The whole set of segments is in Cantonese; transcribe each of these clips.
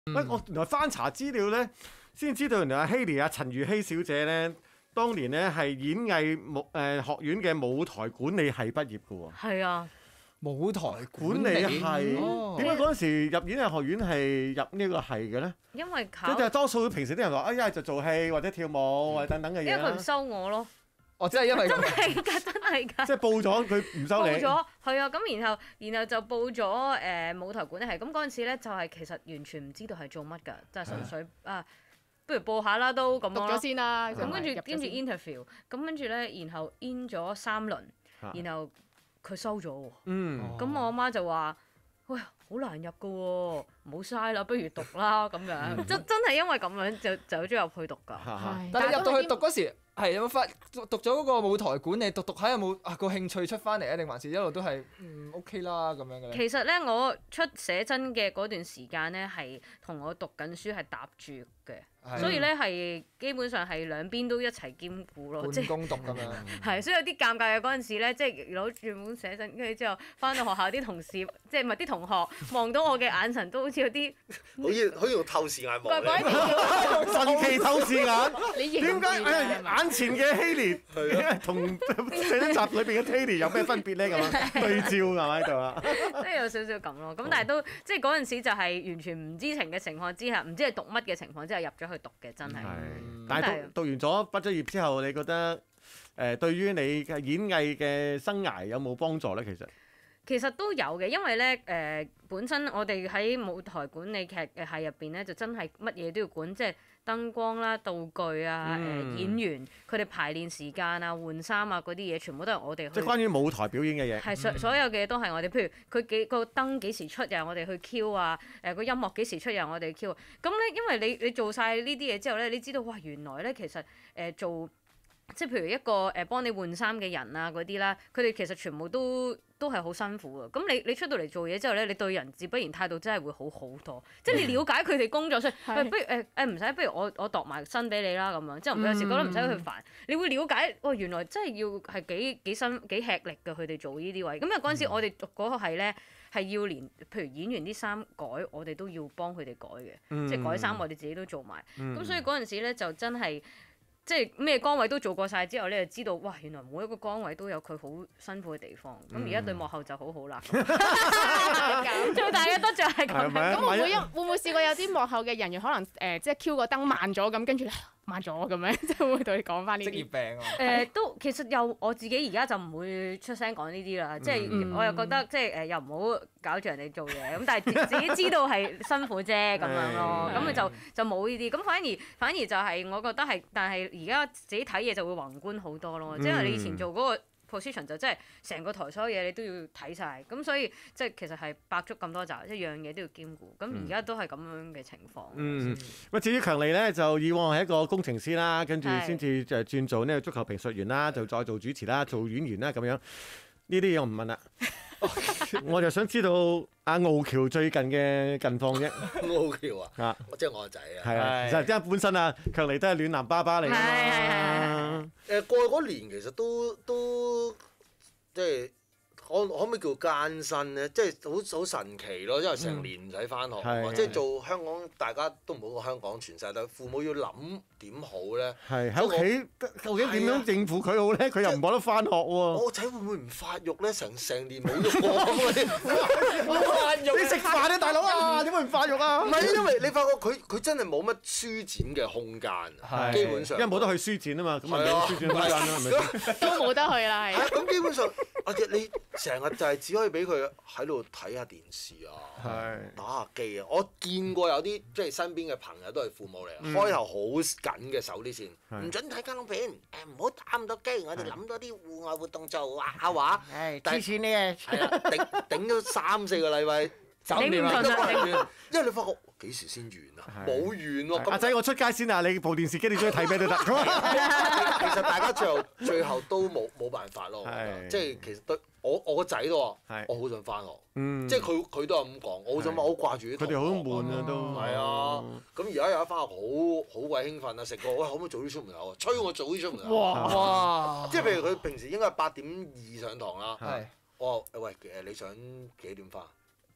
喂，我原來翻查資料咧，先知道原來阿希蓮陳如希小姐咧，當年咧係演藝學院嘅舞台管理系畢業嘅喎。 係啊， 舞台管理系點解嗰陣時入演藝學院係入呢個系嘅咧？ 因為即係多數平時啲人話，哎呀就做戲或者跳舞或者等等嘅嘢啦。 因為佢唔收我咯。 哦，真係因為真係㗎，真係㗎。 即係報咗佢唔收你。 報咗係啊，咁然後就報咗舞台管理系。咁嗰陣時咧就係其實完全唔知道係做乜㗎，就係純粹不如報下啦都咁讀咗先啦。 咁跟住 interview，咁跟住咧，然後 in 咗3輪，然後佢收咗喎。咁我阿媽就話：喂，好難入㗎喎，唔好嘥啦，不如讀啦咁樣。真係因為咁樣就走咗入去讀㗎。 但係入到去讀嗰時係有冇發讀咗嗰個舞台管理讀下有冇個興趣出翻嚟啊？定還是一路都係OK 啦咁樣嘅咧？ 其實咧，我出寫真嘅嗰段時間咧，係同我讀緊書係搭住嘅，所以咧係基本上係兩邊都一齊兼顧咯， 半工讀咁樣。 係，所以有啲尷尬嘅嗰陣時咧，即係攞住本寫真，跟住之後翻到學校啲同事，即係唔係啲同學望到我嘅眼神都好似有啲好似用透視眼望你， 神奇透視眼。 你點解眼前嘅希蓮同寫真集裏邊嘅 Tilly 有咩分別咧？咁啊對照係咪喺度啊？ 即係有少少咁咯。咁但係都即係嗰陣時就係完全唔知情嘅情況之下，唔知係讀乜嘅情況之下入咗去讀嘅，真係。 但係讀完咗畢咗業之後，你覺得對於你嘅演藝嘅生涯有冇幫助咧？其實都有嘅，因為咧本身我哋喺舞台管理劇嘅系入邊咧，就真係乜嘢都要管，即係燈光啦、道具啊、演員佢哋排練時間啊、換衫啊嗰啲嘢，全部都係我哋去。 即係關於舞台表演嘅嘢。 係所有嘅嘢都係我哋，譬如佢個燈幾時出，又係我哋去 Q 啊，個音樂幾時出，又係我哋 Q。咁咧，因為你做晒呢啲嘢之後咧，你知道哇，原來咧其實做即係譬如一個幫你換衫嘅人啊嗰啲啦，佢哋其實全部都係好辛苦嘅。咁你出到嚟做嘢之後咧，你對人自不然態度真係會好好多。即係你了解佢哋工作上，不如唔使，不如我度埋身俾你啦咁樣。即係有時覺得唔使去煩，你會了解原來真係要係幾吃力嘅佢哋做呢啲位。咁因為嗰陣時我哋讀嗰個係咧係要連譬如演員啲衫改，我哋都要幫佢哋改嘅，即係改衫我哋自己都做埋。咁所以嗰陣時咧就真係。即係咩崗位都做過晒之後，你就知道哇！原來每一個崗位都有佢好辛苦嘅地方。咁而家對幕後就好好啦。最大嘅得著係咁。 咁會唔會試過有啲幕後嘅人員可能即係 Q 個燈慢咗咁，跟住咧慢咗咁樣，即係會唔會同你講翻呢啲？ 職業病啊！ 都其實又我自己而家就唔會出聲講呢啲啦。即係我又覺得即係又唔好搞住人哋做嘢。咁但係自己知道係辛苦啫咁樣咯。咁佢就冇呢啲。咁反而就係我覺得係，但係而家自己睇嘢就會宏觀好多咯。即係你以前做嗰個 position 就真係成個台所有嘢你都要睇晒。咁所以即係其實係百足咁多爪，一樣嘢都要兼顧。咁而家都係咁樣嘅情況。 咁至於強尼咧，就以往係一個工程師啦，跟住先至就轉做呢個足球評述員啦，就再做主持啦，做演員啦咁樣。呢啲嘢我唔問啦。我就想知道阿敖橋最近嘅近況啫。 敖橋啊，即係我個仔啊。 係啊，其實即係本身啊，強尼都係暖男爸爸嚟㗎嘛。 過去嗰年其實都即係可唔可以叫艱辛咧？即係好神奇咯，因為成年唔使翻學，即係做香港大家都唔好講香港全世界，父母要諗點好咧？係喺屋企究竟點樣應付佢好咧？佢又唔覺得翻學喎。 我個仔會唔會唔發育咧？成年冇喐過，冇發育。 你食飯啊，大佬啊，點會唔發育啊？ 唔係因為你發覺佢真係冇乜舒展嘅空間，基本上。 因為冇得去書展啊嘛，咁咪冇舒展空間啦，係咪？ 都冇得去啦，係。 咁基本上，你成日就係只可以俾佢喺度睇下電視啊，打下機啊。我見過有啲即係身邊嘅朋友都係父母嚟，開頭好緊嘅手啲線，唔準睇卡通片，唔好打咁多機，我哋諗多啲戶外活動做畫下畫。 黐線你啊！ 係啦，頂咗3-4個禮拜。 你唔順啊！ 因為你發覺幾時先完啊？冇完喎！ 阿仔，我出街先啊！你部電視機你中意睇咩都得。 其實大家最後都冇辦法咯。即係其實對我個仔都話，我好想翻學。即係佢都係咁講，我好想翻，我好掛住啲同學。 佢哋好悶啊都。 係啊，咁而家有得翻學，好鬼興奮啊！食過，喂，可唔可以早啲出門口啊？催我早啲出門口。哇！即係譬如佢平時應該係8:2上堂啦。我話喂，你想幾點翻？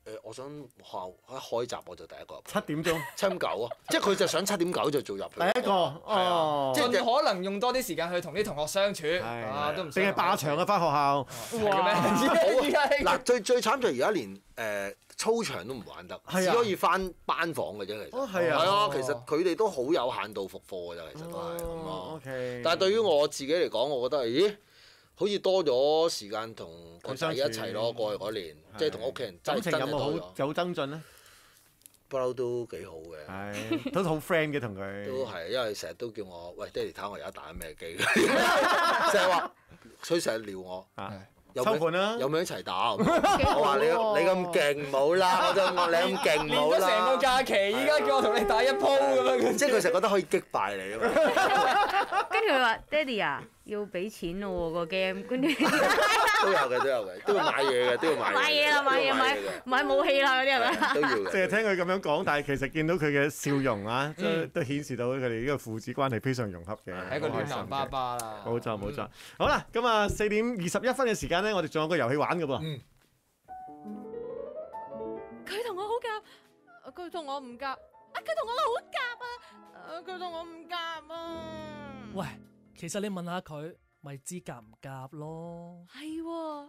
我想學校一開閘我就第一個入。 7點鐘。 7.9啊，即係佢就想7.9就做入去。 第一個哦， 盡可能用多啲時間去同啲同學相處，都唔定係霸場啊！翻學校嗱，最慘就係而家連操場都唔玩得，只可以翻班房嘅啫。其實係啊， 其實佢哋都好有限度復課嘅啫，其實都係咁咯。但係對於我自己嚟講，我覺得咦，好似多咗時間同個仔一齊咯，過去嗰年，即係同屋企人感情有冇有增進咧？ 不嬲都幾好嘅， 係都好 friend 嘅同佢。 都係，因為成日都叫我喂爹哋睇我而家打緊咩機，成日話，所以成日撩我。 抽盤啦， 有冇一齊打？我話你咁勁冇啦，我就話你咁勁冇啦。 練咗成個假期，依家叫我同你打一鋪咁樣。 即係佢成日覺得可以擊敗你啊嘛。 跟住佢話：爹哋啊，要俾錢咯喎個 game，跟住都有嘅，都要買嘢嘅，都要買嘢啦， 買武器啦嗰啲係咪？ 都要嘅。 淨係聽佢咁樣講，但係其實見到佢嘅笑容啊，都顯示到佢哋呢個父子關係非常融洽嘅。 係一個暖男爸爸啦。 冇錯。好啦，咁啊4點21分嘅時間咧，我哋仲有個遊戲玩嘅噃。 佢同我好夾，佢同我唔夾，佢同我好夾啊，佢同我唔夾啊。 喂，其實你問下佢，咪知夾唔夾咯？ 係喎。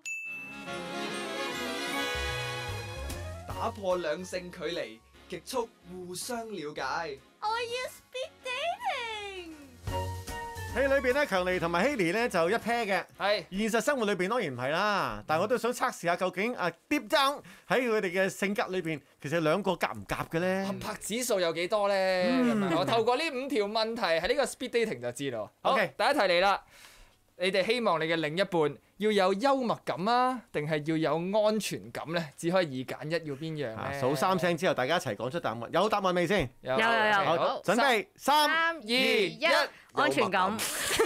打破兩性距離，極速互相了解。 我要 speed dating。 戲裏邊咧，強尼同埋 Hailey 咧就一 pair 嘅。 係。 現實生活裏邊當然唔係啦，但係我都想測試下究竟Deep Down喺佢哋嘅性格裏邊，其實兩個夾唔夾嘅咧？ 合拍指數有幾多咧？我透過呢5條問題喺呢個 speed dating 就知道。好，第一題嚟啦。你哋希望你嘅另一半要有幽默感啊，定係要有安全感咧？只可以2揀1，要邊樣咧？ 數3聲之後，大家一齊講出答案。有答案未先？ 有。 好，準備3、 2、1， 安全感。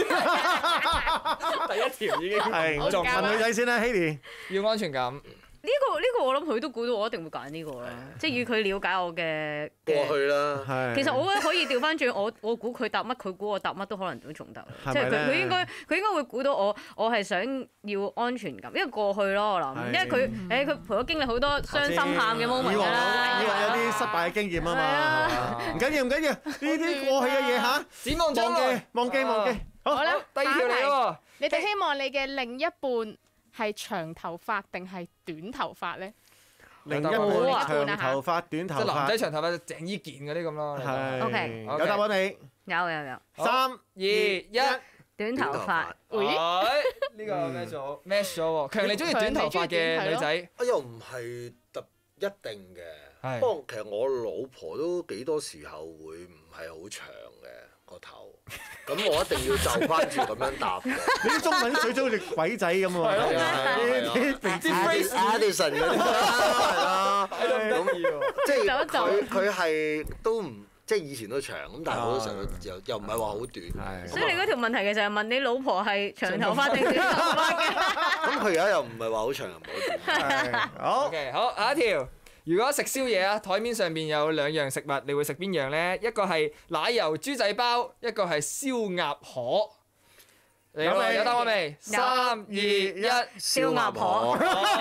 第一條已經係，問女仔先啦 ，Hailey。 要安全感。 呢個我諗佢都估到，我一定會揀呢個啦。即係以佢了解我嘅過去啦。 其實我覺得可以調翻轉，我估佢答乜，佢估我答乜都可能都仲得。即係佢應該會估到我係想要安全感，因為過去咯我諗，因為佢陪我經歷好多傷心喊嘅 moment 㗎啦。 以往有啲失敗嘅經驗啊嘛。唔緊要，呢啲過去嘅嘢嚇， 展望將來， 忘記。 好啦， 第二條嚟喎。 你哋希望你嘅另一半係長頭髮定係短頭髮咧？ 另一半長頭髮、短頭髮， 即係男仔長頭髮就鄭伊健嗰啲咁咯。 係。 OK。 有答案未？ 有。 3、 2、1， 短頭髮。 呢個match 咗喎。強尼中意短頭髮嘅女仔。 又唔係一定嘅。不過其實我老婆都幾多時候會唔係好長嘅個頭。咁我一定要就翻住咁樣答嘅。 你啲中文水準好似鬼仔咁喎。 啲 Addison 嗰啲啦，係啦。咁即係佢係都唔即係以前都長，咁但係好多時候又唔係話好短。 所以你嗰條問題其實係問你老婆係長頭髮定短頭髮嘅。 咁佢而家又唔係話好長又唔係好短。 好。 OK，好，下一條。如果食宵夜啊，台面上邊有2樣食物，你會食邊樣咧？一個係奶油豬仔包，一個係燒鴨河。有答案未？3、2、1， 燒鴨河。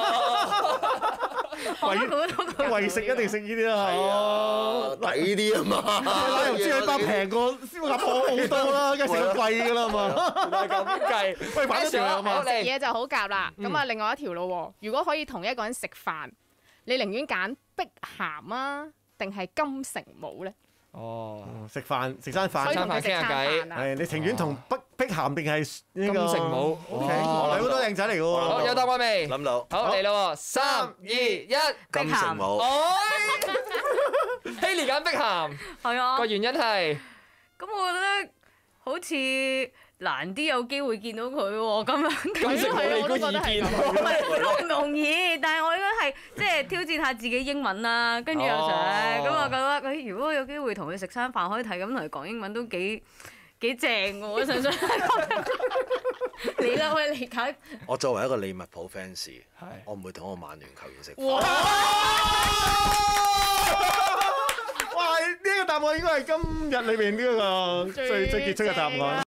為食一定食呢啲啦， 抵啲啊嘛！ 奶油豬仔包平過燒鴨河好多啦，梗係食到貴㗎啦嘛。 咁計， 喂，玩一條啊嘛。 食嘢就好夾啦。咁啊，另外一條咯喎。如果可以同一個人食飯，你寧願揀碧咸啊，定係金城武咧？ 食餐飯傾下偈。 係你情願同碧咸定係呢個金城武 ？OK，係好多靚仔嚟㗎喎。 好，有答案未？ 諗到。 好嚟咯喎，3、2、1， 金城武。 Hailey 揀碧咸。 係啊。 個原因係。 咁我覺得好似難啲有機會見到佢喎，咁樣金城武你個意見都唔容易，但係我應該係即係挑戰下自己英文啦，跟住又想咁我覺得如果有機會同佢食餐飯，可以係咁同佢講英文都幾正喎，我相信。你啦，可以理解。 我作為一個利物浦 fans， 我唔會同我曼聯球員食飯。 哇！呢個答案應該係今日裏邊呢個最傑出嘅答案。